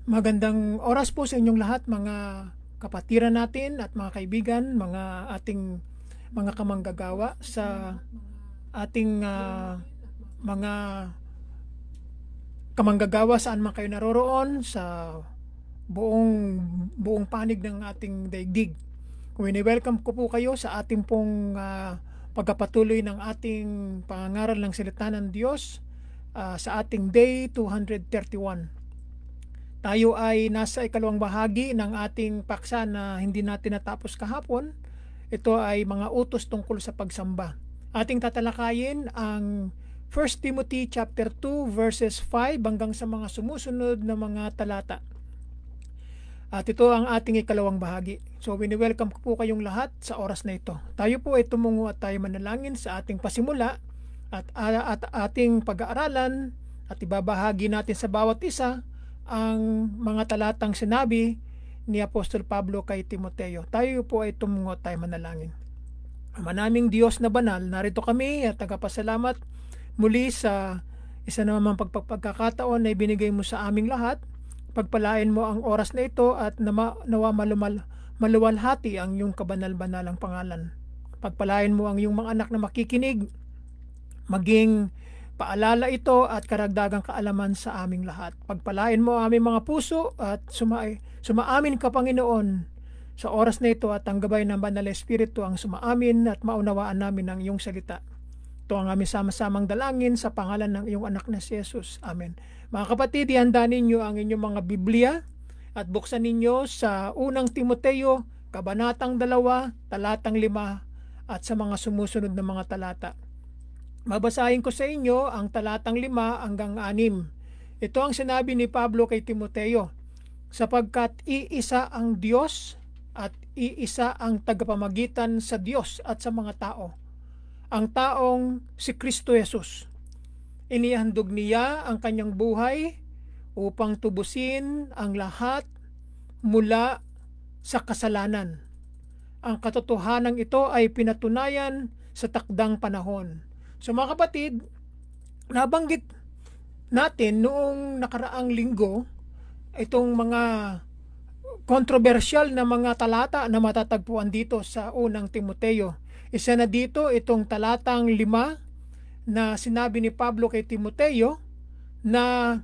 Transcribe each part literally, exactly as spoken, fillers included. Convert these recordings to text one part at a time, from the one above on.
Magandang oras po sa inyong lahat, mga kapatiran natin at mga kaibigan, mga ating mga kamanggagawa sa ating uh, mga kamanggagawa saan man kayo naroroon sa buong buong panig ng ating daigdig. Wini-welcome ko po kayo sa ating pong uh, pagpapatuloy ng ating pangangaral ng salita ng Diyos uh, sa ating day two thirty-one. Tayo ay nasa ikalawang bahagi ng ating paksa na hindi natin natapos kahapon. Ito ay mga utos tungkol sa pagsamba. Ating tatalakayin ang First Timothy chapter two verses five hanggang sa mga sumusunod na mga talata. At ito ang ating ikalawang bahagi. So wini-welcome ko po kayong lahat sa oras na ito. Tayo po ay tumungo at tayo manalangin sa ating pasimula at, at ating pag-aaralan at ibabahagi natin sa bawat isa ang mga talatang sinabi ni Apostol Pablo kay Timoteo. Tayo po ay tumungo at tayo manalangin. Ama naming Diyos na banal, narito kami at tagapasalamat muli sa isa namang pagpagkakataon na ibinigay mo sa aming lahat. Pagpalain mo ang oras na ito at nawa malumal, maluwalhati ang iyong kabanal-banalang pangalan. Pagpalain mo ang iyong mga anak na makikinig, maging paalala ito at karagdagang kaalaman sa aming lahat. Pagpalain mo ang aming mga puso at suma sumaamin ka, Panginoon, sa oras na ito at ang gabay ng Banal na Espiritu ang sumaamin at maunawaan namin ang iyong salita. Ito ang aming sama-samang dalangin sa pangalan ng iyong anak na si Jesus. Amen. Mga kapatid, ihanda ninyo ang inyong mga Biblia at buksan ninyo sa unang Timoteo, kabanatang dalawa, talatang lima at sa mga sumusunod na mga talata. Mabasahin ko sa inyo ang talatang lima hanggang anim. Ito ang sinabi ni Pablo kay Timoteo, sapagkat iisa ang Diyos at iisa ang tagapamagitan sa Diyos at sa mga tao, ang taong si Kristo Jesus. Inihandog niya ang kanyang buhay upang tubusin ang lahat mula sa kasalanan. Ang katotohanan ito ay pinatunayan sa takdang panahon. So mga kapatid, nabanggit natin noong nakaraang linggo itong mga kontrobersyal na mga talata na matatagpuan dito sa unang Timoteo. Isa na dito itong talatang lima na sinabi ni Pablo kay Timoteo na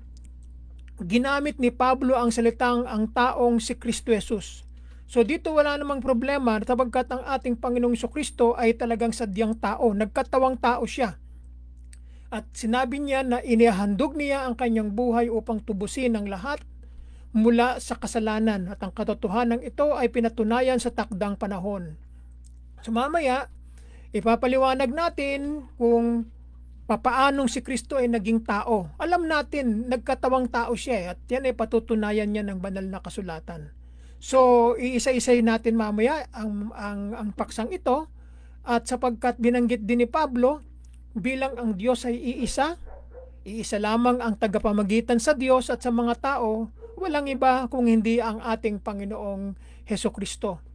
ginamit ni Pablo ang salitang ang taong si Kristo Jesus. So dito wala namang problema sapagkat ang ating Panginoong Jesucristo ay talagang sadyang tao, nagkatawang tao siya. At sinabi niya na inihandog niya ang kanyang buhay upang tubusin ang lahat mula sa kasalanan at ang katotohanan ito ay pinatunayan sa takdang panahon. So mamaya, ipapaliwanag natin kung papaanong si Kristo ay naging tao. Alam natin, nagkatawang tao siya at yan ay patutunayan niya ng banal na kasulatan. So, iisa-isay natin mamaya ang, ang, ang paksang ito at sapagkat binanggit din ni Pablo bilang ang Diyos ay iisa, iisa lamang ang tagapamagitan sa Diyos at sa mga tao, walang iba kung hindi ang ating Panginoong Hesukristo.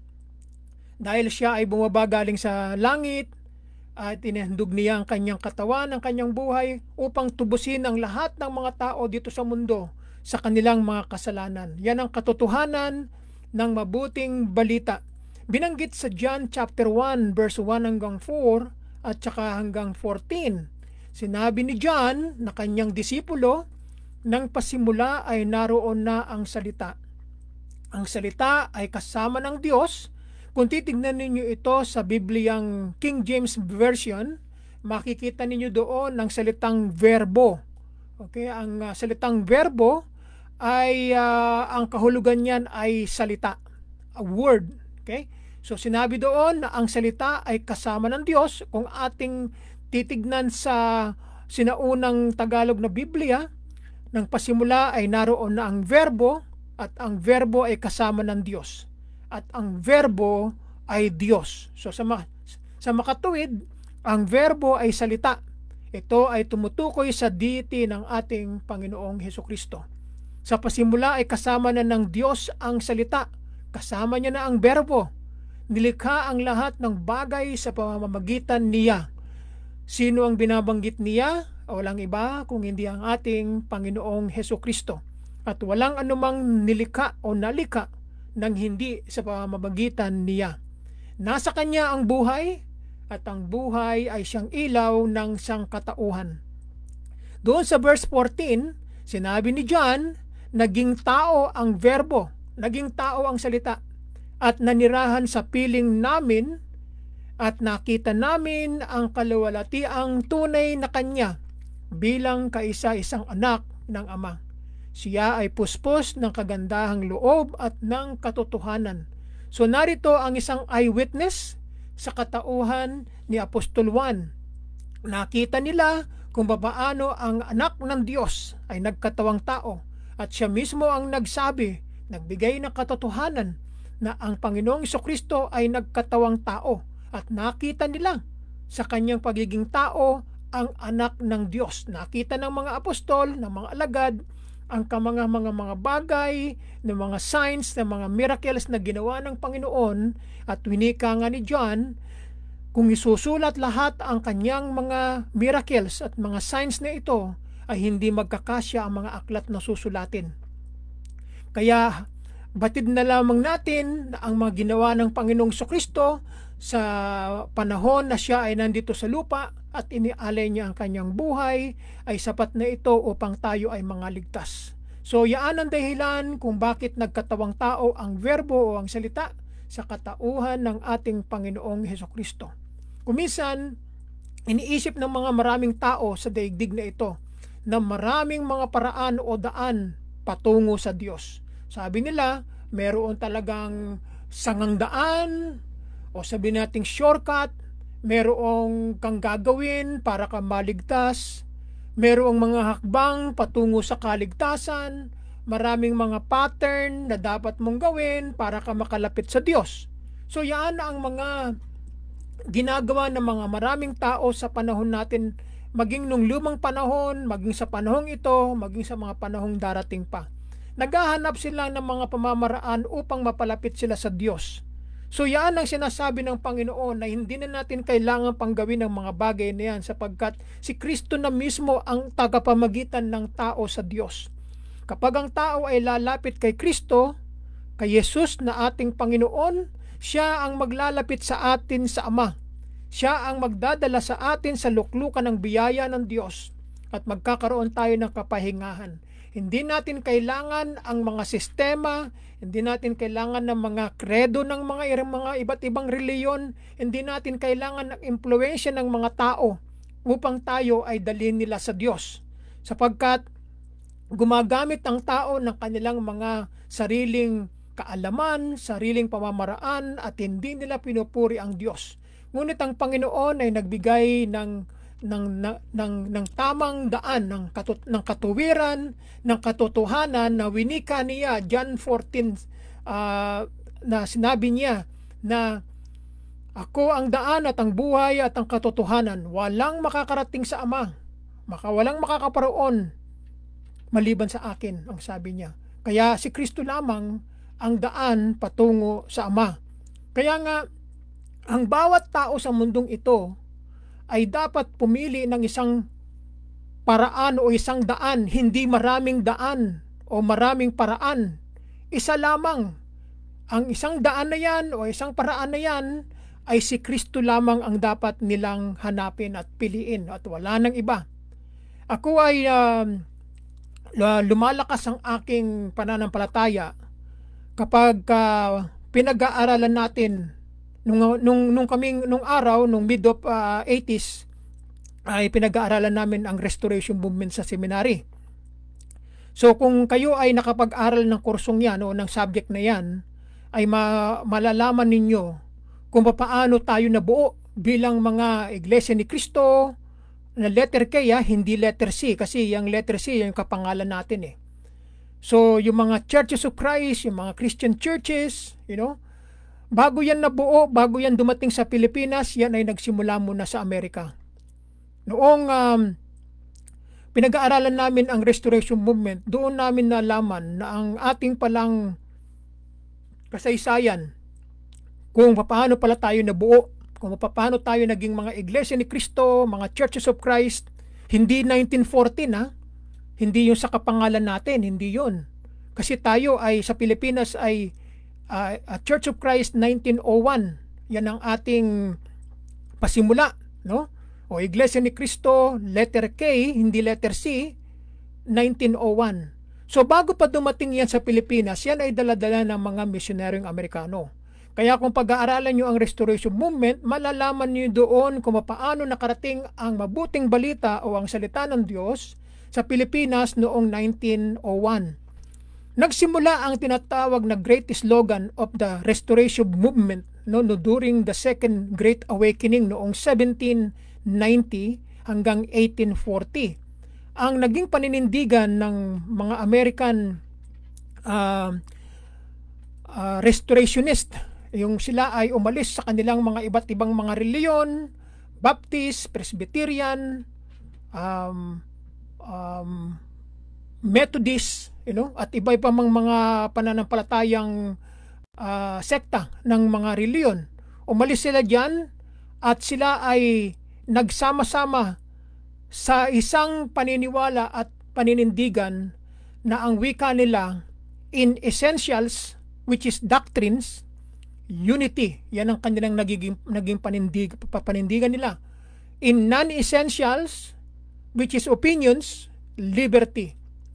Dahil siya ay bumaba galing sa langit at inihandog niya ang kanyang katawan, ang kanyang buhay upang tubusin ang lahat ng mga tao dito sa mundo sa kanilang mga kasalanan. Yan ang katotohanan ng mabuting balita. Binanggit sa John chapter one verse one hanggang four at saka hanggang fourteen. Sinabi ni John na kanyang disipulo, nang pasimula ay naroon na ang salita. Ang salita ay kasama ng Diyos. Kung titignan ninyo ito sa Bibliang King James Version, makikita ninyo doon ang salitang verbo. Okay, ang uh, salitang verbo ay uh, ang kahulugan niyan ay salita, a word. Okay? So sinabi doon na ang salita ay kasama ng Diyos. Kung ating titignan sa sinaunang Tagalog na Biblia, nang pasimula ay naroon na ang verbo at ang verbo ay kasama ng Diyos. At ang verbo ay Diyos. So sa, ma sa makatuwid, ang verbo ay salita. Ito ay tumutukoy sa deity ng ating Panginoong Hesukristo. Sa pasimula ay kasama na ng Diyos ang salita. Kasama niya na ang verbo. Nilikha ang lahat ng bagay sa pamamagitan niya. Sino ang binabanggit niya? Walang iba kung hindi ang ating Panginoong Hesukristo. at walang anumang nilika o nalika nang hindi sa pamamagitan niya. Nasa kanya ang buhay, at ang buhay ay siyang ilaw ng sangkatauhan. Doon sa verse fourteen, sinabi ni John, naging tao ang verbo, naging tao ang salita, at nanirahan sa piling namin, at nakita namin ang kaluwalhatiang tunay na kanya bilang kaisa-isang anak ng Ama. Siya ay puspos ng kagandahang loob at ng katotohanan. So narito ang isang eyewitness sa katauhan ni Apostol Juan. Nakita nila kung paano ang anak ng Diyos ay nagkatawang tao, at siya mismo ang nagsabi, nagbigay ng katotohanan na ang Panginoong Jesucristo ay nagkatawang tao, at nakita nila sa kanyang pagiging tao ang anak ng Diyos. Nakita ng mga apostol, ng mga alagad, ang mga mga mga bagay, ng mga signs, ng mga miracles na ginawa ng Panginoon, at winika nga ni John, kung isusulat lahat ang kanyang mga miracles at mga signs na ito, ay hindi magkakasya ang mga aklat na susulatin. Kaya batid na lamang natin na ang mga ginawa ng Panginoong Jesucristo sa panahon na siya ay nandito sa lupa at inialay niya ang kanyang buhay, ay sapat na ito upang tayo ay mangaligtas. So yaan ang dahilan kung bakit nagkatawang tao ang verbo o ang salita sa katauhan ng ating Panginoong Jesucristo. Kuminsan, iniisip ng mga maraming tao sa daigdig na ito na maraming mga paraan o daan patungo sa Diyos. Sabi nila, meron talagang sangang daan, o sabi nating shortcut, merong kang gagawin para ka maligtas, merong mga hakbang patungo sa kaligtasan, maraming mga pattern na dapat mong gawin para ka makalapit sa Diyos. So yan ang mga ginagawa ng mga maraming tao sa panahon natin, maging nung lumang panahon, maging sa panahong ito, maging sa mga panahong darating pa. Naghahanap sila ng mga pamamaraan upang mapalapit sila sa Diyos. So yan ang sinasabi ng Panginoon na hindi na natin kailangan pang gawin ng mga bagay na yan, sapagkat si Kristo na mismo ang tagapamagitan ng tao sa Diyos. Kapag ang tao ay lalapit kay Kristo, kay Jesus na ating Panginoon, siya ang maglalapit sa atin sa Ama. Siya ang magdadala sa atin sa luklukan ng biyaya ng Diyos, at magkakaroon tayo ng kapahingahan. Hindi natin kailangan ang mga sistema, hindi natin kailangan ng mga kredo ng mga, mga iba't ibang reliyon, hindi natin kailangan ng impluwensya ng mga tao upang tayo ay dalhin nila sa Diyos. Sapagkat gumagamit ang tao ng kanilang mga sariling kaalaman, sariling pamamaraan, at hindi nila pinupuri ang Diyos. Ngunit ang Panginoon ay nagbigay ng ng ng ng, ng tamang daan ng katut, ng katuwiran, ng katotohanan na winika niya John fourteen, uh, na sinabi niya na ako ang daan at ang buhay at ang katotohanan, walang makakarating sa Ama, maka walang makakaparoon maliban sa akin, ang sabi niya. Kaya si Kristo lamang ang daan patungo sa Ama. Kaya nga ang bawat tao sa mundong ito ay dapat pumili ng isang paraan o isang daan, hindi maraming daan o maraming paraan. Isa lamang. Ang isang daan na yan o isang paraan na yan ay si Kristo lamang ang dapat nilang hanapin at piliin, at wala nang iba. Ako ay uh, lumalakas ang aking pananampalataya kapag uh, pinag-aaralan natin Nung, nung, nung kaming, nung araw, nung mid of uh, eighties, ay pinag-aaralan namin ang restoration movement sa seminary. So kung kayo ay nakapag-aral ng kursong yan o ng subject na yan, ay ma- malalaman ninyo kung paano tayo nabuo bilang mga Iglesia ni Cristo, na letter K, ha, hindi letter C, kasi yung letter C yung kapangalan natin eh. So yung mga Churches of Christ, yung mga Christian churches, you know, bago yan nabuo, bago yan dumating sa Pilipinas, yan ay nagsimula muna sa Amerika. Noong um, pinag-aaralan namin ang Restoration Movement, doon namin nalaman na ang ating palang kasaysayan, kung paano pala tayo nabuo, kung paano tayo naging mga Iglesia ni Cristo, mga Churches of Christ, hindi nineteen fourteen, ha? Hindi yung sa kapangalan natin, hindi yun. Kasi tayo ay sa Pilipinas ay uh, Church of Christ nineteen oh one. Yan ang ating pasimula, no? O Iglesia ni Cristo, letter K, hindi letter C, nineteen oh one. So bago pa dumating yan sa Pilipinas, yan ay daladala ng mga misyonaryong Amerikano. Kaya kung pag-aaralan nyo ang Restoration Movement, malalaman nyo doon kung paano nakarating ang mabuting balita o ang salita ng Diyos sa Pilipinas noong nineteen oh one. Nagsimula ang tinatawag na great slogan of the Restoration Movement no, no, during the Second Great Awakening noong seventeen ninety hanggang eighteen forty. Ang naging paninindigan ng mga American uh, uh, restorationist, yung sila ay umalis sa kanilang mga iba't ibang mga reliyon, Baptist, Presbyterian, um, um, Methodist, you know, at iba-iba pang mga pananampalatayang uh, sekta ng mga reliyon. Umalis sila diyan at sila ay nagsama-sama sa isang paniniwala at paninindigan na ang wika nila in essentials, which is doctrines, unity. Yan ang kanilang nagiging, naging panindig, panindigan nila. In non-essentials, which is opinions, liberty.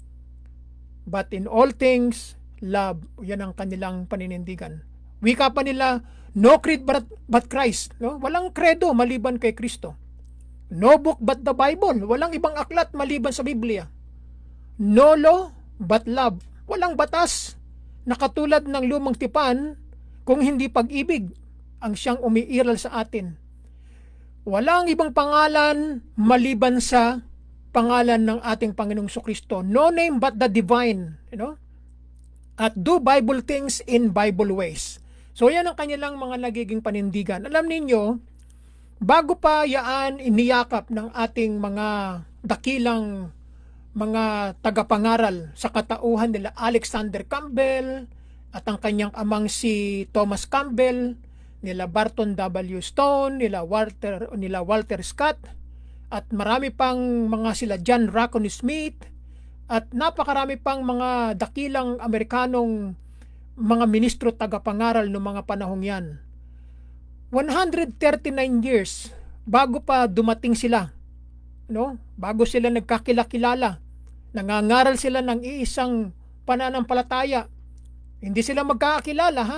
But in all things, love. Yan ang kanilang paninindigan. Wika pa nila, no creed but, but Christ. No? Walang credo maliban kay Kristo. No book but the Bible. Walang ibang aklat maliban sa Biblia. No law but love. Walang batas na katulad ng lumang tipan kung hindi pag-ibig ang siyang umiiral sa atin. Walang ibang pangalan maliban sa pangalan ng ating Panginoong Kristo. No name but the divine, you know? At do Bible things in Bible ways. So yan ang kanilang mga nagiging panindigan. Alam ninyo, bago pa yaan iniyakap ng ating mga dakilang mga tagapangaral sa katauhan nila Alexander Campbell at ang kanyang amang si Thomas Campbell, nila Barton W. Stone, nila Walter, nila Walter Scott, at marami pang mga sila John Racon Smith, at napakarami pang mga dakilang Amerikanong mga ministro tagapangaral ng mga panahong yan. one hundred thirty-nine years bago pa dumating sila, no? Bago sila nagkakilakilala, nangangaral sila ng iisang pananampalataya. Hindi sila magkakakilala, ha?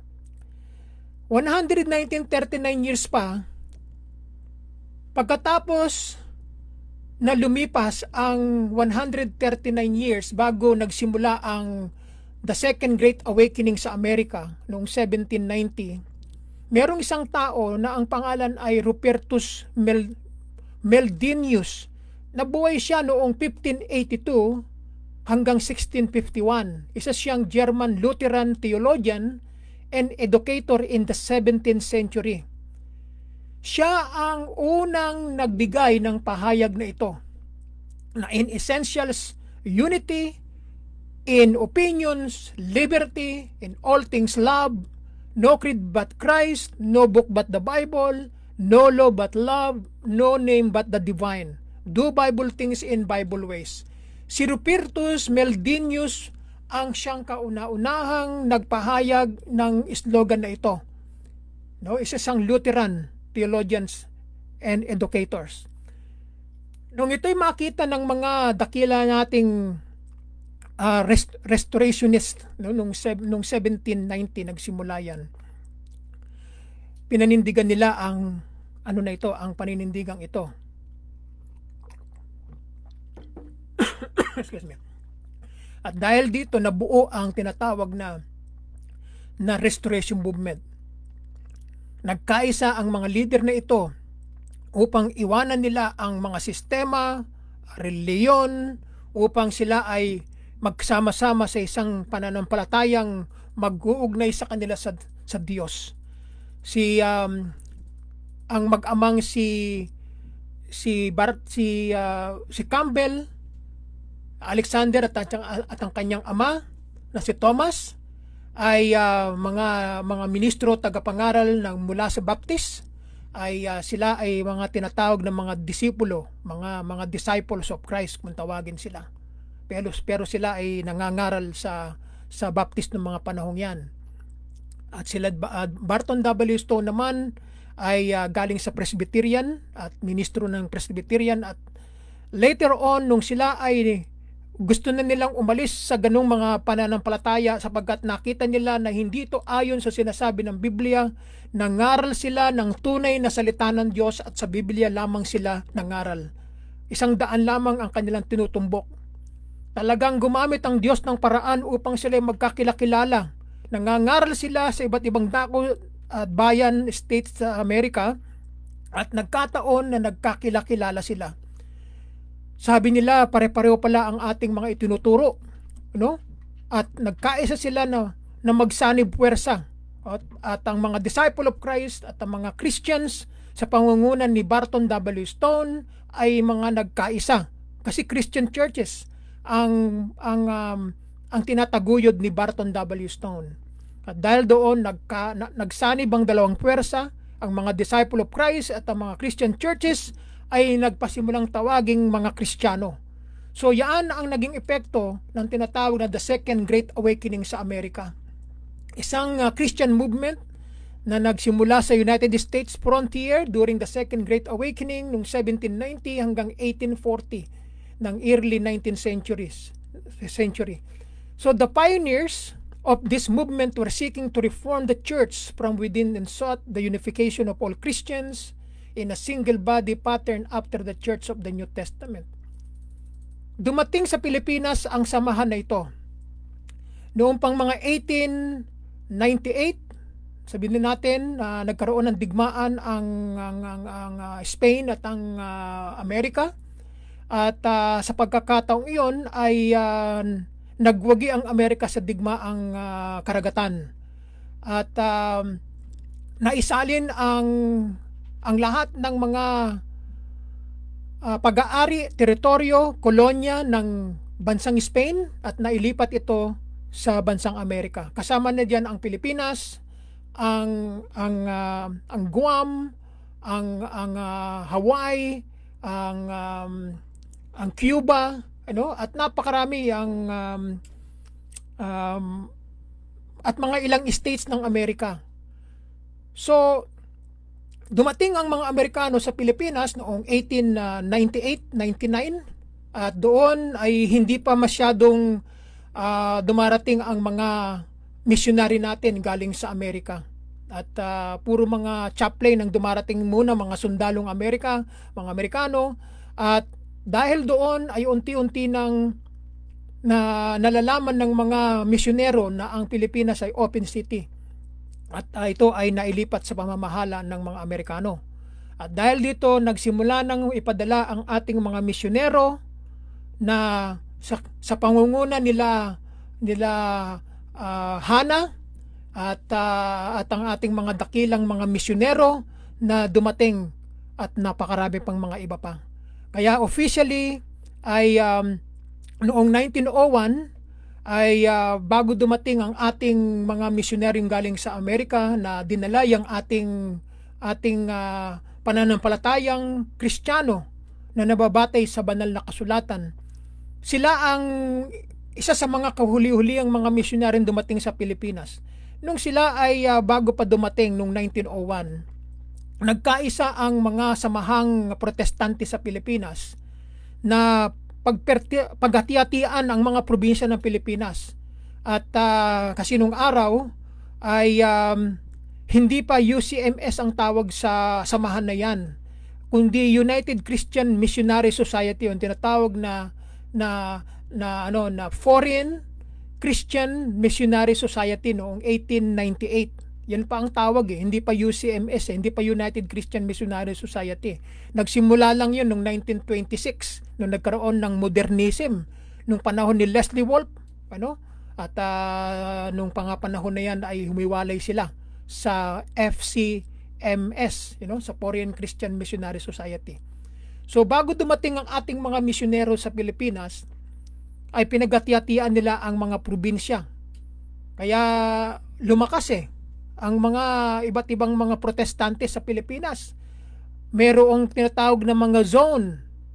one hundred nineteen thirty-nine years pa, pagkatapos na lumipas ang one hundred thirty-nine years bago nagsimula ang the Second Great Awakening sa Amerika noong seventeen ninety, merong isang tao na ang pangalan ay Rupertus Mel Meldenius. Nabuhay siya noong fifteen eighty-two hanggang sixteen fifty-one. Isa siyang German Lutheran theologian and educator in the seventeenth century. Siya ang unang nagbigay ng pahayag na ito, na in essentials, unity, in opinions, liberty, in all things love, no creed but Christ, no book but the Bible, no law but love, no name but the divine. Do Bible things in Bible ways. Si Rupertus Meldenius ang siyang kauna-unahang nagpahayag ng slogan na ito. No, isa siyang Lutheran theologians and educators. Nung ito'y makita ng mga dakila nating uh, rest, restorationist, no, nung, nung seventeen ninety nagsimula yan, pinanindigan nila ang ano na ito, ang paninindigang ito. Excuse me. At dahil dito nabuo ang tinatawag na na restoration movement. Nagkaisa ang mga leader na ito upang iwanan nila ang mga sistema, reliyon, upang sila ay magsama-sama sa isang pananampalatayang mag-uugnay sa kanila sa, sa Diyos. Si um, ang mag-amang si si Bart si uh, si Campbell, Alexander at, at ang kanyang ama na si Thomas ay uh, mga mga ministro tagapangaral ng mula sa Baptist, ay uh, sila ay mga tinatawag ng mga disipulo, mga mga disciples of Christ kung tawagin sila. pero, pero sila ay nangangaral sa sa Baptist ng mga panahong yan. At sila uh, Barton W. Stone naman ay uh, galing sa Presbyterian at ministro ng Presbyterian, at later on nung sila ay gusto na nilang umalis sa ganung mga pananampalataya sapagkat nakita nila na hindi ito ayon sa sinasabi ng Biblia, nangaral sila ng tunay na salita ng Diyos at sa Biblia lamang sila nangaral. Isang daan lamang ang kanilang tinutumbok. Talagang gumamit ang Diyos ng paraan upang sila magkakilakilala. Nangangaral sila sa iba't ibang dako at bayan, states sa Amerika, at nagkataon na nagkakilakilala sila. Sabi nila, pare-pareho pala ang ating mga itinuturo, no? At nagkaisa sila na, na magsanib puwersa. At, at ang mga disciple of Christ at ang mga Christians sa pangungunan ni Barton W. Stone ay mga nagkaisa. Kasi Christian churches ang ang um, ang tinataguyod ni Barton W. Stone. At dahil doon nagka, na, nagsanib ang dalawang puwersa, ang mga disciple of Christ at ang mga Christian churches ay nagpasimulang tawaging mga Kristiyano. So yan ang naging epekto ng tinatawag na the Second Great Awakening sa Amerika. Isang uh, Christian movement na nagsimula sa United States frontier during the Second Great Awakening noong seventeen ninety hanggang eighteen forty ng early nineteenth centuries, century. So the pioneers of this movement were seeking to reform the church from within and sought the unification of all Christians in a single body pattern after the Church of the New Testament. Dumating sa Pilipinas ang samahan na ito. Noong pang mga eighteen ninety-eight, sabihin natin uh, nagkaroon ng digmaan ang, ang, ang, ang uh, Spain at ang uh, Amerika. At uh, sa pagkakataong iyon ay uh, nagwagi ang Amerika sa digmaang uh, karagatan. At uh, naisalin ang ang lahat ng mga uh, pag-aari, teritoryo, kolonya ng bansang Spain at nailipat ito sa bansang Amerika. Kasama na diyan ang Pilipinas, ang ang uh, ang Guam, ang ang uh, Hawaii, ang um, ang Cuba, ano, at napakarami ang um, um, at mga ilang states ng Amerika. So dumating ang mga Amerikano sa Pilipinas noong eighteen ninety-eight ninety-nine at doon ay hindi pa masyadong uh, dumarating ang mga missionary natin galing sa Amerika. At uh, puro mga chaplain ang dumarating muna, mga sundalong Amerika, mga Amerikano. At dahil doon ay unti-unti nang na nalalaman ng mga misyonero na ang Pilipinas ay open city. At uh, ito ay nailipat sa pamamahala ng mga Amerikano. At dahil dito, nagsimula nang ipadala ang ating mga misyonero na sa, sa pangunguna nila, nila uh, Hana at, uh, at ang ating mga dakilang mga misyonero na dumating at napakarami pang mga iba pa. Kaya officially ay um, noong nineteen oh one, ay uh, bago dumating ang ating mga misyonaryong galing sa Amerika na dinala yung ating ating uh, pananampalatayang Kristiyano na nababatay sa banal na kasulatan. Sila ang isa sa mga kahuli-huliang mga misyonaryong dumating sa Pilipinas. Nung sila ay uh, bago pa dumating nung nineteen oh one, nagkaisa ang mga samahang protestante sa Pilipinas na paghati-hatian ang mga probinsya ng Pilipinas. At uh, kasi nung araw ay um, hindi pa U C M S ang tawag sa samahan na yan, kundi United Christian Missionary Society, yung tinatawag na na na ano na Foreign Christian Missionary Society noong eighteen ninety-eight. Yan pa ang tawag eh, hindi pa U C M S eh, hindi pa United Christian Missionary Society. Nagsimula lang yun noong nineteen twenty-six, nung nagkaroon ng modernism, nung panahon ni Leslie Wolf, ano? At uh, nung pangapanahon na yan ay humiwalay sila sa F C M S, you know, sa Foreign Christian Missionary Society. So bago dumating ang ating mga misyonero sa Pilipinas, ay pinagati-hatian nila ang mga probinsya. Kaya lumakas eh ang mga iba't ibang mga protestante sa Pilipinas. Merong tinatawag na mga zone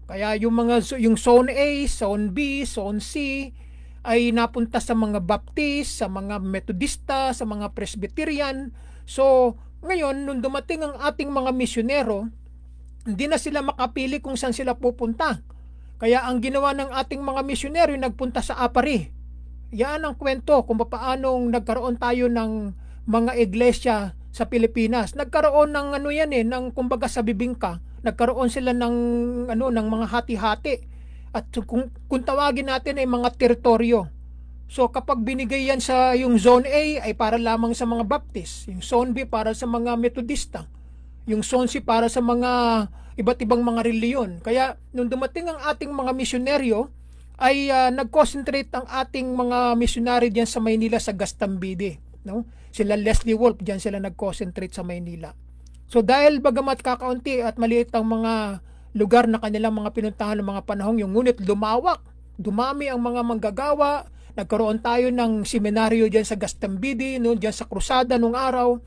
Kaya yung mga yung Zone A, Zone B, Zone C ay napunta sa mga Baptist, sa mga Metodista, sa mga Presbyterian. So, ngayon, nung dumating ang ating mga misyonero, hindi na sila makapili kung saan sila pupunta. Kaya ang ginawa ng ating mga misyonero, nagpunta sa Apari. Yan ang kwento kung paanong nagkaroon tayo ng mga iglesia sa Pilipinas. Nagkaroon ng ano yan eh, ng kumbaga sa bibingka, nagkaroon sila ng ano ng mga hati-hati. At kung, kung tawagin natin ay mga teritoryo. So kapag binigay yan sa yung Zone A ay para lamang sa mga Baptist, yung Zone B para sa mga Metodista, yung Zone C para sa mga iba't ibang mga reliyon. Kaya nung dumating ang ating mga misyonaryo, ay uh, nag-concentrate ang ating mga missionary diyan sa Maynila sa Gastambide, no? Sila Leslie Wolf diyan sila nag-concentrate sa Maynila. So dahil bagamat kakaunti at maliit ang mga lugar na kanilang mga pinuntahan ng mga panahong yung, ngunit lumawak, dumami ang mga manggagawa, nagkaroon tayo ng seminaryo diyan sa Gastambide, no, diyan sa Krusada nung araw,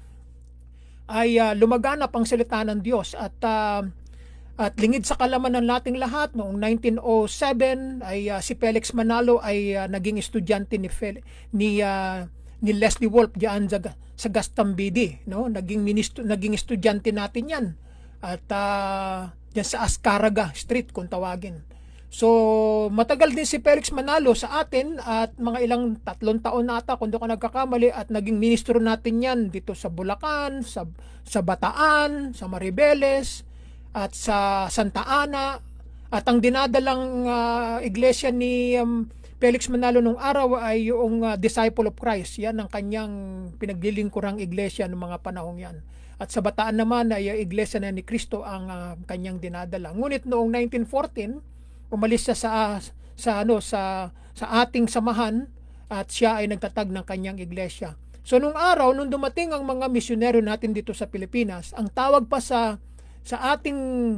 ay uh, lumaganap ang salita ng Diyos at uh, at lingid sa kalaman ng nating lahat, noong nineteen oh seven ay uh, si Felix Manalo ay uh, naging estudyante ni Fel- ni uh, ni Leslie Wolf diyan sa, sa Gastambide, no? Naging ministro, naging estudyante natin 'yan. At uh, diyan sa Ascaraga Street kung tawagin. So matagal din si Felix Manalo sa atin at mga ilang tatlong taon na ata kung di ko nagkakamali, at naging ministro natin 'yan dito sa Bulacan, sa sa Bataan, sa Maribeles, at sa Santa Ana. At ang dinadalang uh, iglesia ni um, Felix Manalo nung araw ay yung uh, Disciple of Christ. Yan ang kanyang pinaglilingkurang iglesia ng mga panahong yan. At sa Bataan naman ay uh, iglesia na ni Cristo ang uh, kanyang dinadala. Ngunit noong nineteen fourteen, umalis siya sa sa ano sa sa ating samahan at siya ay nagtatag ng kanyang iglesia. So nung araw nung dumating ang mga misyonero natin dito sa Pilipinas, ang tawag pa sa sa ating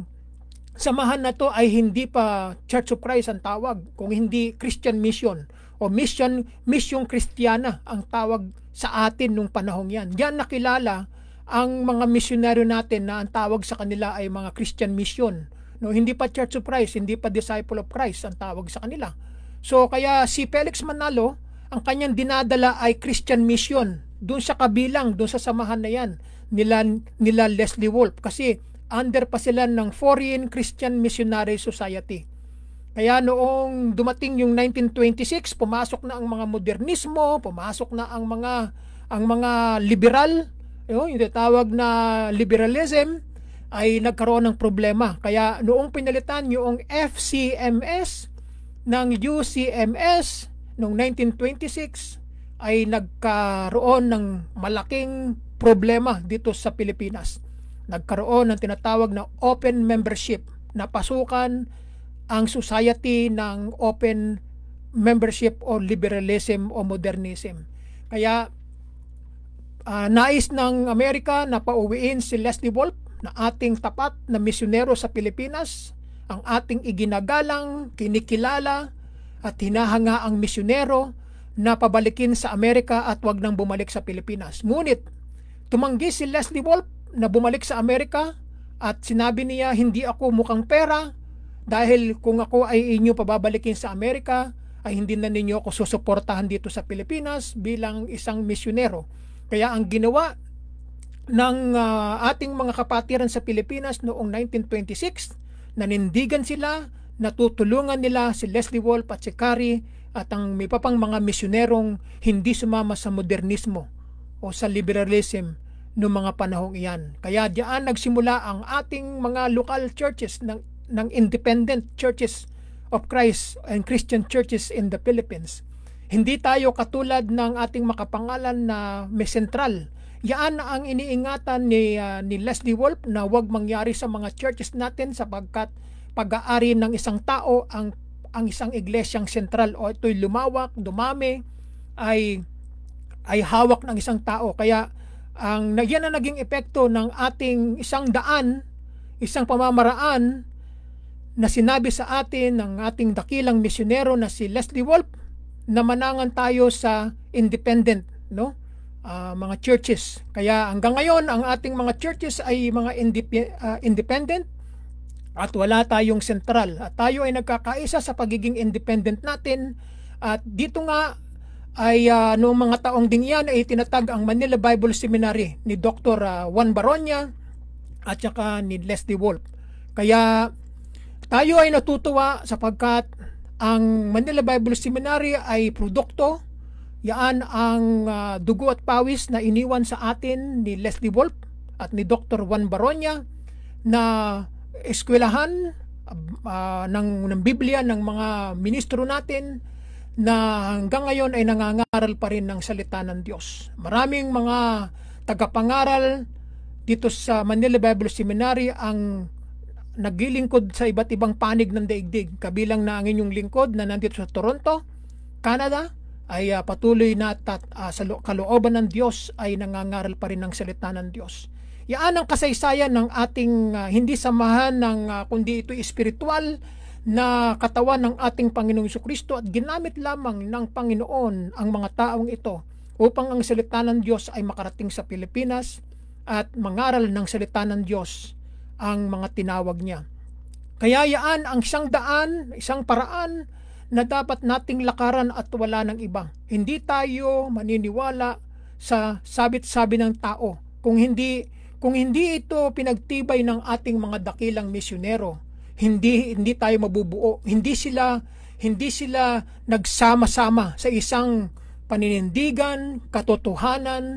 samahan na to ay hindi pa Church of Christ ang tawag, kung hindi Christian Mission o Mission Mission Kristiyana ang tawag sa atin nung panahong yan. Diyan nakilala ang mga misyonaryo natin na ang tawag sa kanila ay mga Christian Mission. No, hindi pa Church of Christ, hindi pa Disciple of Christ ang tawag sa kanila. So kaya si Felix Manalo, ang kanyang dinadala ay Christian Mission. Doon sa kabilang, doon sa samahan na yan nila, nila Leslie Wolf, kasi under pa sila ng Foreign Christian Missionary Society. Kaya noong dumating yung nineteen twenty-six, pumasok na ang mga modernismo, pumasok na ang mga ang mga liberal, yung, yung tawag na liberalism, ay nagkaroon ng problema. Kaya noong pinalitan yung F C M S ng U C M S noong nineteen twenty-six, ay nagkaroon ng malaking problema dito sa Pilipinas. Nagkaroon ng tinatawag na open membership, na pasukan ang society ng open membership o liberalism o modernism. Kaya uh, nais ng Amerika na pauwiin si Leslie Wolf na ating tapat na misyonero sa Pilipinas, ang ating iginagalang, kinikilala at hinahanga ang misyonero na pabalikin sa Amerika at wag nang bumalik sa Pilipinas. Ngunit tumanggi si Leslie Wolf na bumalik sa Amerika at sinabi niya, hindi ako mukhang pera dahil kung ako ay inyo pababalikin sa Amerika ay hindi na ninyo ako susuportahan dito sa Pilipinas bilang isang misyonero. Kaya ang ginawa ng uh, ating mga kapatiran sa Pilipinas noong nineteen twenty-six, nanindigan sila, natutulungan nila si Leslie Wolf at si Carrie at ang may papang mga misyonerong hindi sumama sa modernismo o sa liberalism noong mga panahong iyan. Kaya diyan nagsimula ang ating mga local churches ng, ng independent churches of Christ and Christian churches in the Philippines. Hindi tayo katulad ng ating makapangalan na may sentral. Yan ang iniingatan ni, uh, ni Leslie Wolf na huwag mangyari sa mga churches natin sapagkat pag-aari ng isang tao ang, ang isang iglesyang sentral o ito'y lumawak, dumami, ay, ay hawak ng isang tao. Kaya ang yan ang naging epekto ng ating isang daan, isang pamamaraan na sinabi sa atin ng ating dakilang misyonero na si Leslie Wolf na manangan tayo sa independent, no? Uh, mga churches. Kaya hanggang ngayon ang ating mga churches ay mga indip- uh, independent at wala tayong sentral. At tayo ay nagkakaisa sa pagiging independent natin. At dito nga ay uh, noong mga taong ding yan ay tinatag ang Manila Bible Seminary ni Doctor Uh, Juan Baronia at saka ni Leslie Wolf. Kaya tayo ay natutuwa sapagkat ang Manila Bible Seminary ay produkto, yaan ang uh, dugo at pawis na iniwan sa atin ni Leslie Wolf at ni Doctor Juan Baronia na eskwelahan uh, ng, ng Biblia ng mga ministro natin na hanggang ngayon ay nangangaral pa rin ng salita ng Diyos. Maraming mga tagapangaral dito sa Manila Bible Seminary ang naglilingkod sa iba't ibang panig ng daigdig. Kabilang na ang inyong lingkod na nandito sa Toronto, Canada, ay uh, patuloy na tat, uh, sa kalooban ng Diyos ay nangangaral pa rin ng salita ng Diyos. Yan ang kasaysayan ng ating uh, hindi samahan ng uh, kundi ito espiritual na katawan ng ating Panginoong Jesucristo, at ginamit lamang ng Panginoon ang mga taong ito upang ang salita ng Diyos ay makarating sa Pilipinas at mangaral ng salita ng Diyos ang mga tinawag niya. Kaya yaan ang isang daan, isang paraan na dapat nating lakaran at wala ng iba. Hindi tayo maniniwala sa sabit-sabi ng tao kung hindi kung hindi ito pinagtibay ng ating mga dakilang misyonero. Hindi hindi tayo mabubuo. Hindi sila hindi sila nagsama-sama sa isang paninindigan, katotohanan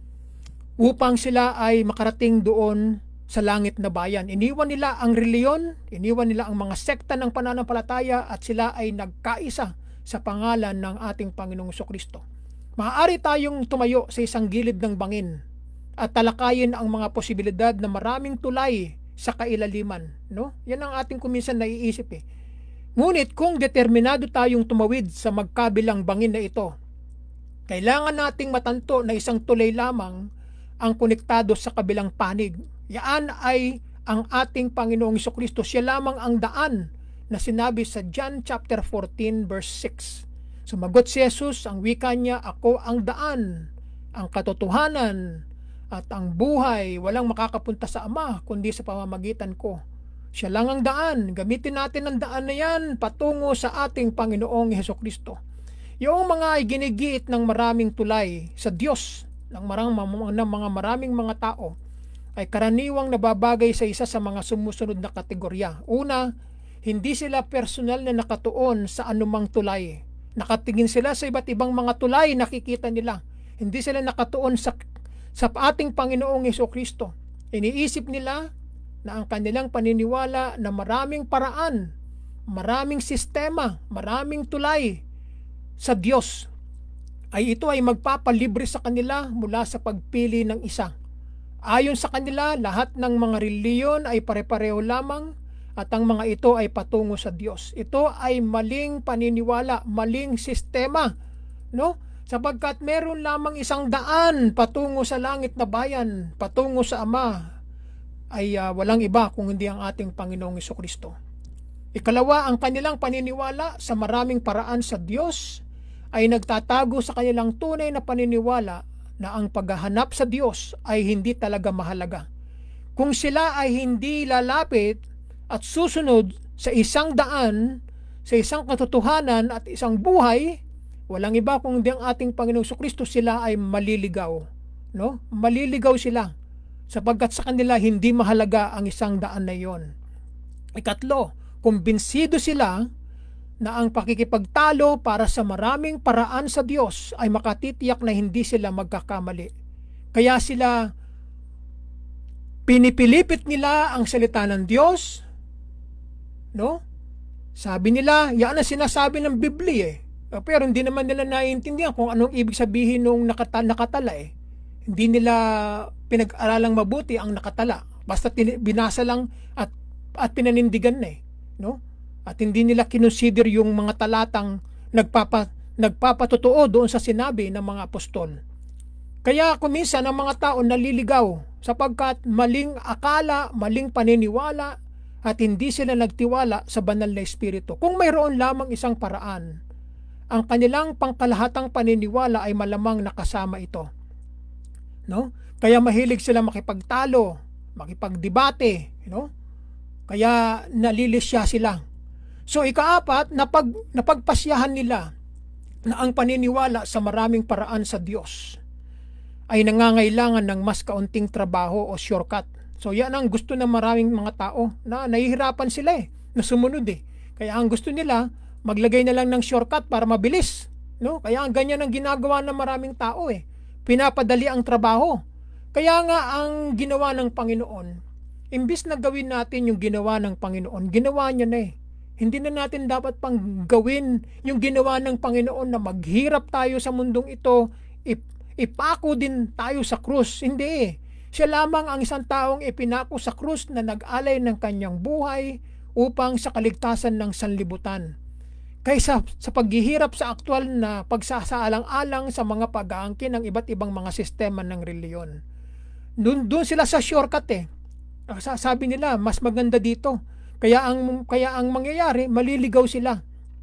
upang sila ay makarating doon sa langit na bayan. Iniwan nila ang reliyon, iniwan nila ang mga sekta ng pananampalataya at sila ay nagkaisa sa pangalan ng ating Panginoong Jesucristo. Maaari tayong tumayo sa isang gilid ng bangin at talakayin ang mga posibilidad na maraming tulay sa kailaliman, no? Yan ang ating kuminsan naiisip eh. Ngunit kung determinado tayong tumawid sa magkabilang bangin na ito, kailangan nating matanto na isang tulay lamang ang konektado sa kabilang panig. Yan ay ang ating Panginoong Jesucristo. Siya lamang ang daan na sinabi sa John chapter fourteen verse six. Sumagot si Jesus, ang wika niya, ako ang daan, ang katotohanan, at ang buhay. Walang makakapunta sa Ama kundi sa pamamagitan ko. Siya lang ang daan. Gamitin natin ang daan na yan patungo sa ating Panginoong Hesukristo. Yung mga ginigiit ng maraming tulay sa Diyos, ng marang, ng mga maraming mga tao, ay karaniwang nababagay sa isa sa mga sumusunod na kategorya. Una, hindi sila personal na nakatuon sa anumang tulay. Nakatingin sila sa iba't ibang mga tulay, nakikita nila. Hindi sila nakatuon sa sa ating Panginoong Hesukristo. Iniisip nila na ang kanilang paniniwala na maraming paraan, maraming sistema, maraming tulay sa Diyos, ay ito ay magpapalibre sa kanila mula sa pagpili ng isa. Ayon sa kanila, lahat ng mga reliyon ay pare-pareho lamang at ang mga ito ay patungo sa Diyos. Ito ay maling paniniwala, maling sistema, no? Sapagkat meron lamang isang daan patungo sa langit na bayan, patungo sa Ama, ay uh, walang iba kung hindi ang ating Panginoong Hesukristo. Ikalawa, ang kanilang paniniwala sa maraming paraan sa Diyos ay nagtatago sa kanilang tunay na paniniwala na ang paghahanap sa Diyos ay hindi talaga mahalaga. Kung sila ay hindi lalapit at susunod sa isang daan, sa isang katotohanan at isang buhay, walang iba kung hindi ang ating Panginoong Jesucristo, sila ay maliligaw, no? Maliligaw sila sapagkat sa kanila hindi mahalaga ang isang daan na iyon. Ikatlo, kumbinsido sila na ang pakikipagtalo para sa maraming paraan sa Diyos ay makatitiyak na hindi sila magkakamali. Kaya sila pinipilipit nila ang salita ng Diyos, no? Sabi nila, yan ang sinasabi ng Biblia eh. Pero hindi naman nila naiintindihan kung anong ibig sabihin nung nakata, nakatala eh. Hindi nila pinag-aralang mabuti ang nakatala. Basta binasa lang at, at pinanindigan na eh. No? At hindi nila kinonsider yung mga talatang nagpapa, nagpapatotoo doon sa sinabi ng mga apostol. Kaya kuminsan ang mga tao naliligaw sapagkat maling akala, maling paniniwala at hindi sila nagtiwala sa banal na Espiritu. Kung mayroon lamang isang paraan, ang kanilang pangkalahatang paniniwala ay malamang nakasama ito. No? Kaya mahilig sila makipagtalo, makipagdebate, you know? Kaya nalilisya sila. So ikaapat, napag, napagpasyahan nila na ang paniniwala sa maraming paraan sa Diyos ay nangangailangan ng mas kaunting trabaho o shortcut. So yan ang gusto ng maraming mga tao, na nahihirapan sila eh, na sumunod eh. Kaya ang gusto nila, maglagay na lang ng shortcut para mabilis. No? Kaya ang ganyan ang ginagawa ng maraming tao eh. Pinapadali ang trabaho. Kaya nga ang ginawa ng Panginoon, imbis na gawin natin yung ginawa ng Panginoon, ginawa niya na eh. Hindi na natin dapat pang gawin yung ginawa ng Panginoon na maghirap tayo sa mundong ito, ip, ipako din tayo sa krus. Hindi eh. Siya lamang ang isang taong ipinako sa krus na nag-alay ng kanyang buhay upang sa kaligtasan ng sanlibutan. Kaysa sa paghihirap sa aktwal na pagsasaalang-alang sa mga pag-aangkin ng iba't ibang mga sistema ng reliyon. Doon, doon sila sa shortcut eh. Sabi nila, mas maganda dito. Kaya ang kaya ang mangyayari, maliligaw sila.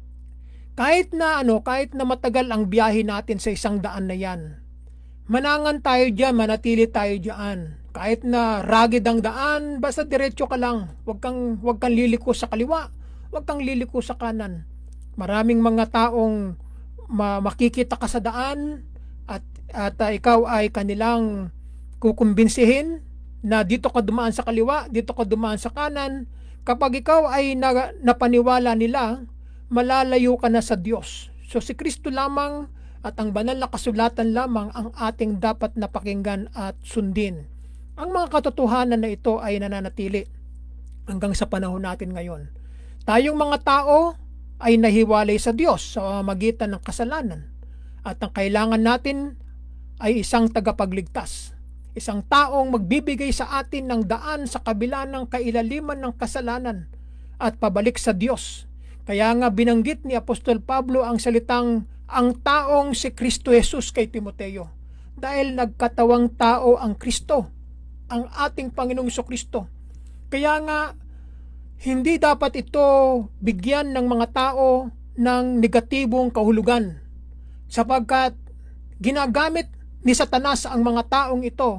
Kahit na ano, kahit na matagal ang biyahe natin sa isang daan na 'yan. Manangan tayo diyan, manatili tayo diyan. Kahit na rugged ang daan, basta diretso ka lang. Huwag kang huwag kang liliko sa kaliwa, huwag kang liliko sa kanan. Maraming mga taong ma- makikita ka sa daan at at uh, ikaw ay kanilang kukumbinsihin na dito ka dumaan sa kaliwa, dito ka dumaan sa kanan. Kapag ikaw ay na, napaniwala nila, malalayo ka na sa Diyos. So si Kristo lamang at ang banal na kasulatan lamang ang ating dapat napakinggan at sundin. Ang mga katotohanan na ito ay nananatili hanggang sa panahon natin ngayon. Tayong mga tao ay nahiwalay sa Diyos sa magitan ng kasalanan. At ang kailangan natin ay isang tagapagligtas. Isang taong magbibigay sa atin ng daan sa kabila ng kailaliman ng kasalanan at pabalik sa Diyos. Kaya nga binanggit ni Apostol Pablo ang salitang ang taong si Kristo Jesus kay Timoteo. Dahil nagkatawang tao ang Kristo, ang ating Panginoong Kristo. Kaya nga hindi dapat ito bigyan ng mga tao ng negatibong kahulugan, sapagkat ginagamit ni Satanas ang mga taong ito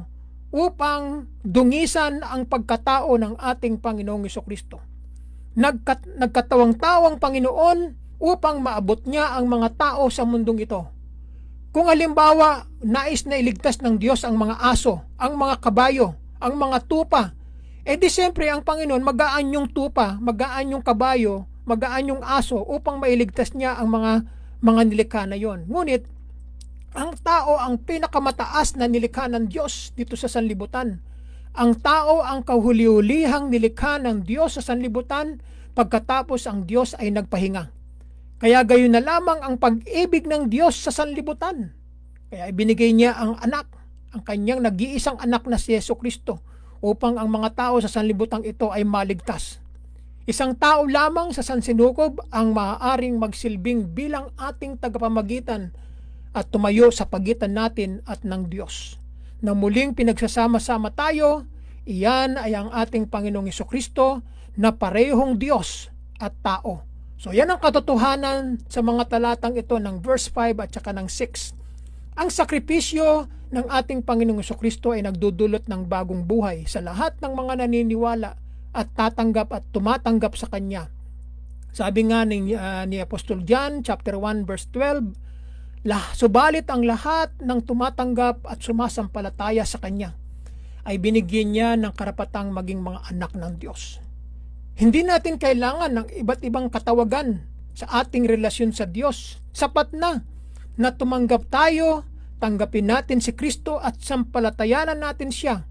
upang dungisan ang pagkatao ng ating Panginoong Kristo. Nagkat, nagkatawang tao ang Panginoon upang maabot niya ang mga tao sa mundong ito. Kung halimbawa, nais na iligtas ng Diyos ang mga aso, ang mga kabayo, ang mga tupa, eh di siyempre ang Panginoon magaan yung tupa, magaan yung kabayo, magaan yung aso upang mailigtas niya ang mga mga nilikha na yon. Ngunit ang tao ang pinakamataas na nilikha ng Diyos dito sa sanlibutan. Ang tao ang kahuli-hulihang nilikha ng Diyos sa sanlibutan pagkatapos ang Diyos ay nagpahinga. Kaya gayon na lamang ang pag-ibig ng Diyos sa sanlibutan. Kaya ibinigay niya ang anak, ang kanyang nag-iisang anak na si Jesucristo upang ang mga tao sa sanlibutang ito ay maligtas. Isang tao lamang sa sansinukob ang maaaring magsilbing bilang ating tagapamagitan at tumayo sa pagitan natin at ng Diyos. Na muling pinagsasama-sama tayo, iyan ay ang ating Panginoong Jesucristo na parehong Diyos at tao. So yan ang katotohanan sa mga talatang ito ng verse five at saka ng six. Ang sakripisyo ng ating Panginoong Jesucristo ay nagdudulot ng bagong buhay sa lahat ng mga naniniwala at tatanggap at tumatanggap sa Kanya. Sabi nga ni, uh, ni Apostol John, chapter one, verse twelve, Lah, subalit ang lahat ng tumatanggap at sumasampalataya sa Kanya ay binigyan niya ng karapatang maging mga anak ng Diyos. Hindi natin kailangan ng iba't ibang katawagan sa ating relasyon sa Diyos. Sapat na na tumanggap tayo, tanggapin natin si Kristo at sampalatayanan natin siya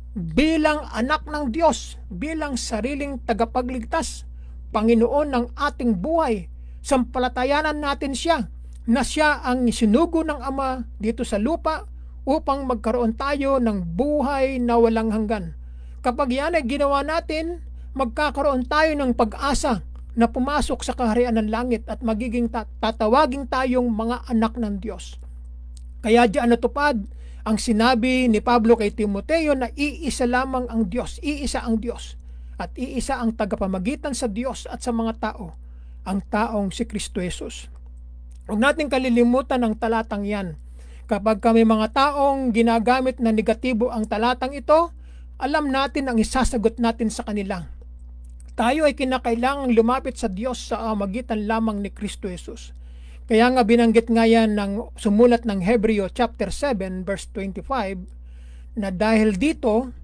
bilang anak ng Diyos, bilang sariling tagapagligtas, Panginoon ng ating buhay. Sampalatayanan natin siya na siya ang sinugo ng Ama dito sa lupa upang magkaroon tayo ng buhay na walang hanggan. Kapag yan ay ginawa natin, magkakaroon tayo ng pag-asa na pumasok sa kaharian ng langit at magiging tatawaging tayong mga anak ng Diyos. Kaya diyan natupad ang sinabi ni Pablo kay Timoteo na iisa lamang ang Diyos, iisa ang Diyos, at iisa ang tagapamagitan sa Diyos at sa mga tao, ang taong si Kristo Jesus. Huwag natin kalilimutan ang talatang yan. Kapag kami mga taong ginagamit na negatibo ang talatang ito, alam natin ang isasagot natin sa kanila. tayo ay kinakailangang lumapit sa Diyos sa magitan lamang ni Kristo Jesus. Kaya nga binanggit nga yan ng sumulat ng Hebreo chapter seven verse twenty-five na dahil dito,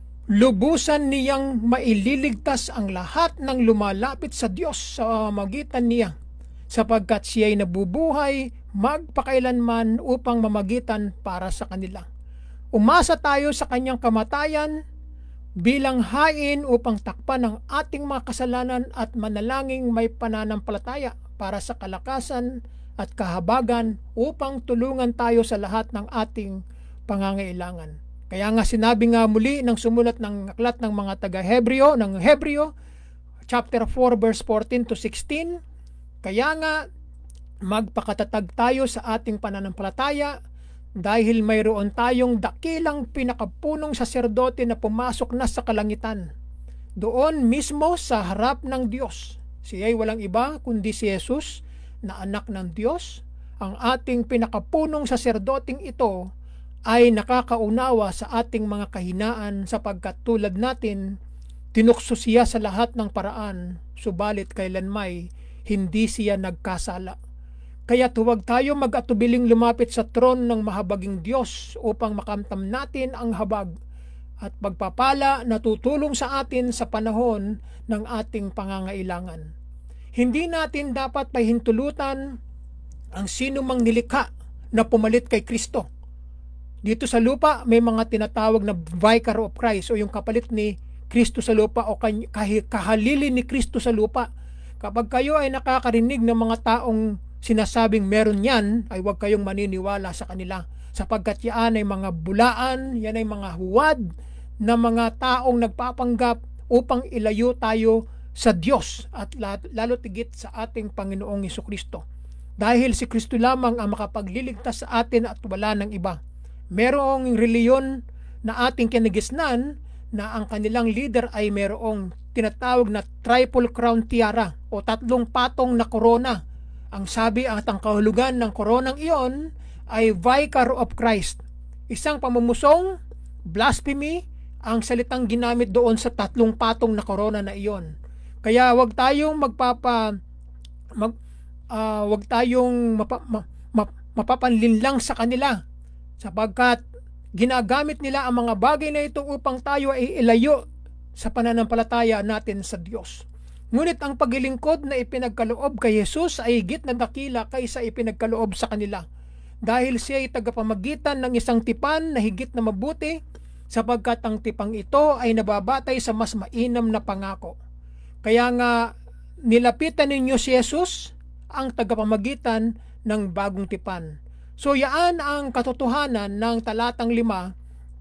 lubusan niyang maililigtas ang lahat ng lumalapit sa Diyos sa magitan niya, sapagkat siya ay nabubuhay magpakailanman upang mamagitan para sa kanila. Umasa tayo sa kanyang kamatayan bilang hain upang takpan ang ating mga kasalanan at manalangin may pananampalataya para sa kalakasan at kahabagan upang tulungan tayo sa lahat ng ating pangangailangan. Kaya nga sinabi nga muli ng sumulat ng aklat ng mga taga-Hebreo, ng Hebreo, chapter four verse fourteen to sixteen, kaya nga magpakatatag tayo sa ating pananampalataya dahil mayroon tayong dakilang pinakapunong saserdote na pumasok na sa kalangitan. Doon mismo sa harap ng Diyos. Siya ay walang iba kundi si Jesus na anak ng Diyos. Ang ating pinakapunong saserdoting ito ay nakakaunawa sa ating mga kahinaan sapagkat tulad natin, tinukso siya sa lahat ng paraan, subalit kailanmay hindi siya nagkasala. Kaya huwag tayo mag-atubiling lumapit sa tron ng mahabaging Diyos upang makamtam natin ang habag at pagpapala na tutulong sa atin sa panahon ng ating pangangailangan. Hindi natin dapat pahintulutan ang sino mang nilikha na pumalit kay Kristo. Dito sa lupa may mga tinatawag na vicar of Christ o yung kapalit ni Kristo sa lupa o kahalili ni Kristo sa lupa. Kapag kayo ay nakakarinig ng mga taong sinasabing meron yan, ay huwag kayong maniniwala sa kanila sapagkat yan ay mga bulaan, yan ay mga huwad na mga taong nagpapanggap upang ilayo tayo sa Diyos at lalo tigit sa ating Panginoong Hesukristo. Dahil si Kristo lamang ang makapagliligtas sa atin at wala ng iba. Merong reliyon na ating kinagisnan na ang kanilang leader ay merong tinatawag na triple crown tiara o tatlong patong na korona. Ang sabi at ang kahulugan ng koronang iyon ay Vicar of Christ. Isang pamamusong, blasphemy, ang salitang ginamit doon sa tatlong patong na korona na iyon. Kaya wag tayong magpapa mag, uh, wag tayong mapa, ma, ma, mapapanlinlang sa kanila sapagkat ginagamit nila ang mga bagay na ito upang tayo ay ilayo sa pananampalataya natin sa Diyos. Ngunit ang paglilingkod na ipinagkaloob kay Jesus ay higit na dakila kaysa ipinagkaloob sa kanila. Dahil siya ay tagapamagitan ng isang tipan na higit na mabuti sapagkat ang tipang ito ay nababatay sa mas mainam na pangako. Kaya nga nilapitan ninyo si Jesus ang tagapamagitan ng bagong tipan. So yaan ang katotohanan ng talatang lima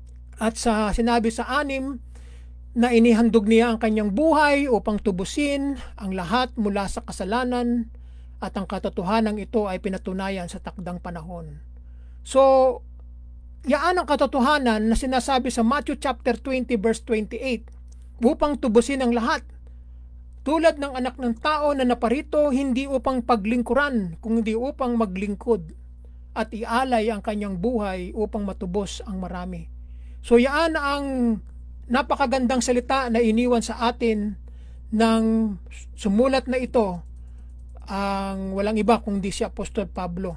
at sa sinabi sa anim na inihandog niya ang kanyang buhay upang tubusin ang lahat mula sa kasalanan at ang katotohanan ito ay pinatunayan sa takdang panahon. So, yaan ang katotohanan na sinasabi sa Matthew chapter twenty verse twenty-eight upang tubusin ang lahat. Tulad ng anak ng tao na naparito hindi upang paglingkuran kundi upang maglingkod at ialay ang kanyang buhay upang matubos ang marami. So, yaan ang napakagandang salita na iniwan sa atin ng sumulat na ito, ang walang iba kundi si Apostol Pablo.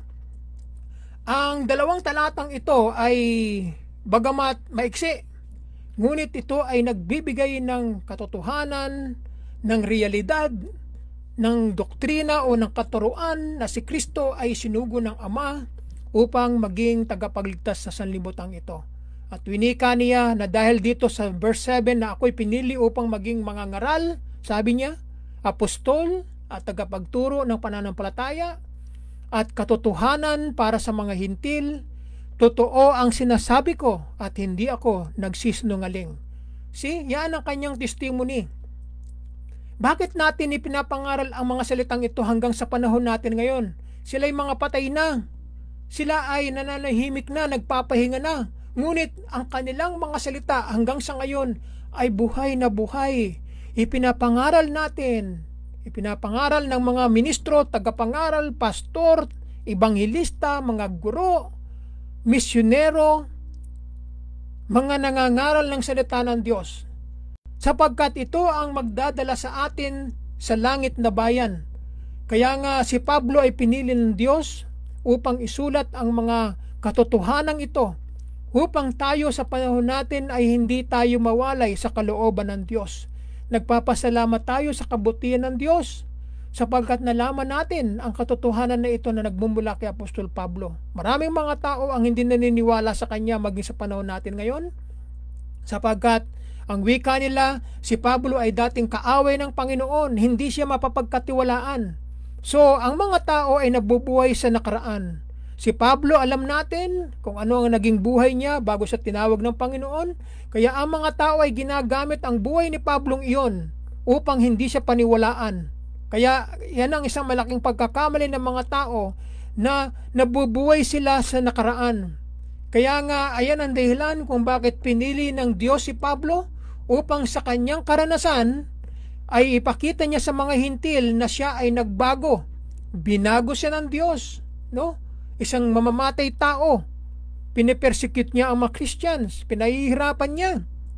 Ang dalawang talatang ito ay bagamat maiksi, ngunit ito ay nagbibigay ng katotohanan, ng realidad, ng doktrina o ng katuruan na si Kristo ay sinugo ng Ama upang maging tagapagligtas sa sanlibutan ito. At winika niya na dahil dito sa verse seven na ako'y pinili upang maging mangangaral, sabi niya, apostol at tagapagturo ng pananampalataya at katotohanan para sa mga hintil, totoo ang sinasabi ko at hindi ako nagsisinungaling. See, yan ang kanyang testimony. Bakit natin ipinapangaral ang mga salitang ito hanggang sa panahon natin ngayon? Sila'y mga patay na. Sila ay nananahimik na, nagpapahinga na. Ngunit ang kanilang mga salita hanggang sa ngayon ay buhay na buhay. Ipinapangaral natin, ipinapangaral ng mga ministro, tagapangaral, pastor, ebanghilista, mga guro, misyonero, mga nangangaral ng salita ng Diyos. sapagkat ito ang magdadala sa atin sa langit na bayan. Kaya nga si Pablo ay pinili ng Diyos upang isulat ang mga katotohanan ito, upang tayo sa panahon natin ay hindi tayo mawalay sa kalooban ng Diyos. Nagpapasalamat tayo sa kabutihan ng Diyos sapagkat nalaman natin ang katotohanan na ito na nagmumula kay Apostol Pablo. Maraming mga tao ang hindi naniniwala sa kanya maging sa panahon natin ngayon, sapagkat ang wika nila, si Pablo ay dating kaaway ng Panginoon, hindi siya mapapagkatiwalaan. So, ang mga tao ay nabubuhay sa nakaraan. Si Pablo, alam natin kung ano ang naging buhay niya bago sa tinawag ng Panginoon. Kaya ang mga tao ay ginagamit ang buhay ni Pablong iyon upang hindi siya paniwalaan. Kaya yan ang isang malaking pagkakamali ng mga tao na nabubuhay sila sa nakaraan. Kaya nga, ayan ang dahilan kung bakit pinili ng Diyos si Pablo upang sa kanyang karanasan ay ipakita niya sa mga hintil na siya ay nagbago. Binago siya ng Diyos, no? Isang mamamatay tao, pinipersecute niya ang mga Christians, pinahihirapan niya.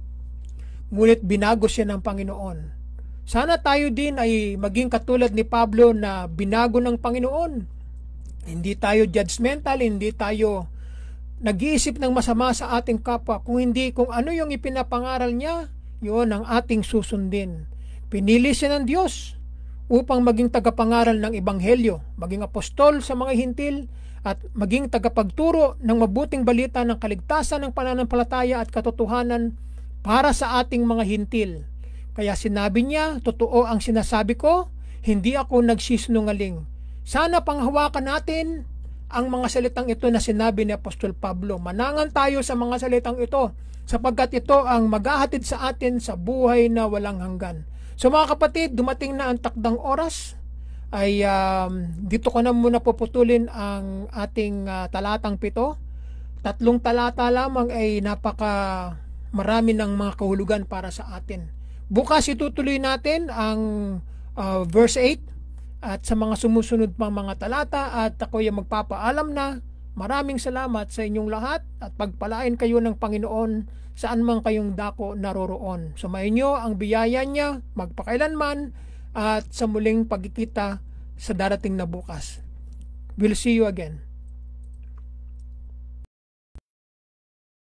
Ngunit binago siya ng Panginoon. Sana tayo din ay maging katulad ni Pablo na binago ng Panginoon. Hindi tayo judgmental, hindi tayo nag-iisip ng masama sa ating kapwa. Kung hindi, kung ano yung ipinapangaral niya, yun ang ating susundin. Pinili siya ng Diyos upang maging tagapangaral ng Ebanghelyo, maging apostol sa mga hintil, at maging tagapagturo ng mabuting balita ng kaligtasan ng pananampalataya at katotohanan para sa ating mga hintil. Kaya sinabi niya, totoo ang sinasabi ko, hindi ako nagsisinungaling. Sana panghawakan natin ang mga salitang ito na sinabi ni Apostol Pablo. Manangan tayo sa mga salitang ito, sapagkat ito ang maghahatid sa atin sa buhay na walang hanggan. So mga kapatid, dumating na ang takdang oras, ay um, dito ko na muna puputulin ang ating uh, talatang pito. Tatlong talata lamang ay napaka marami ng mga kahulugan para sa atin. Bukas itutuloy natin ang uh, verse eight at sa mga sumusunod pang mga talata, at ako ay magpapaalam na. Maraming salamat sa inyong lahat at pagpalain kayo ng Panginoon saan man kayong dako naroroon. Sumainyo ang biyaya niya magpakailanman, at sa muling pagkikita sa darating na bukas. We'll see you again.